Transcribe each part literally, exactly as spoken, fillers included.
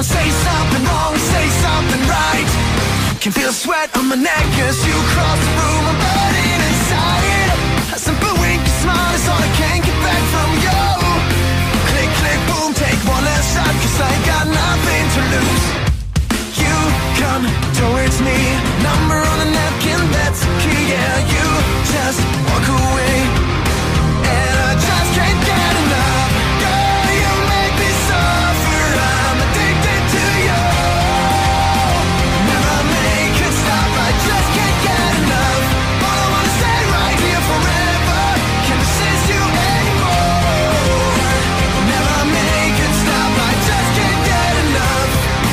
wanna say something wrong, say something right. Can feel sweat on my neck as you cross the room. I'm burning inside. A simple wink, a smile is all I can get back from you. Click, click, boom, take one last shot, cause I got nothing to lose. You come towards me, number on a napkin, that's the key. Yeah, you just walk away, and I just can't get enough. Girl, you make me suffer, I'm addicted to you. Never make it stop, I just can't get enough. All I wanna stay right here forever, can't resist you anymore. Never make it stop, I just can't get enough.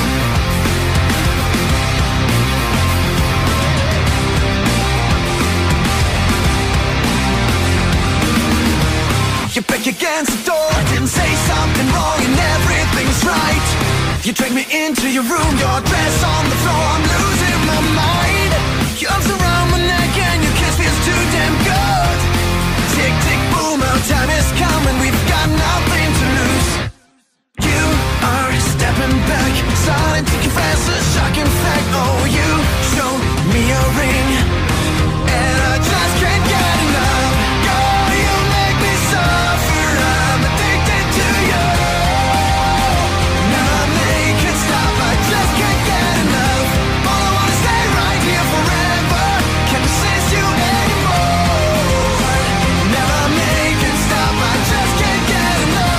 You're back against the door, I didn't say something wrong and everything's right. You drag me into your room, your dress on the floor, I'm losing my mind. Your arms around my neck and your kiss feels too damn good. Tick, tick, boom, our time is coming, we've got nothing to lose. You are stepping back, silent, taking fast, a shocking fact. Oh, you show me a ring, and I just can't get enough. Girl, you make me suffer, I'm addicted to you. Never make it stop, I just can't get enough. All I wanna stay right here forever, can't resist you anymore. Never make it stop, I just can't get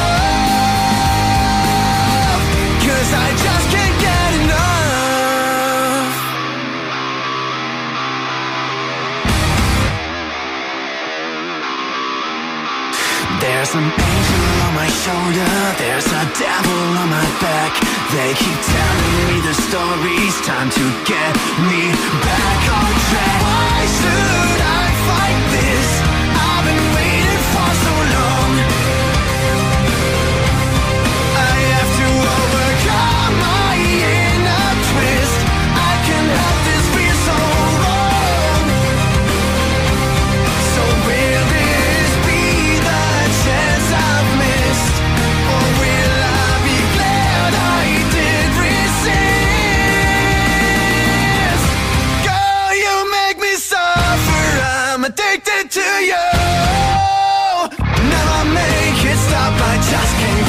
enough. Cause I just can't get enough. There's an angel on my shoulder, there's a devil on my back. They keep telling me the stories, time to get me back on track. Why should I fight this? I've been waiting for so long. I have to overcome my inner twist. I can help this feel so wrong. So will this be the chance I've missed? Or will I be glad I did resist? Girl, you make me suffer, I'm addicted to you. Never make it stop, I just can't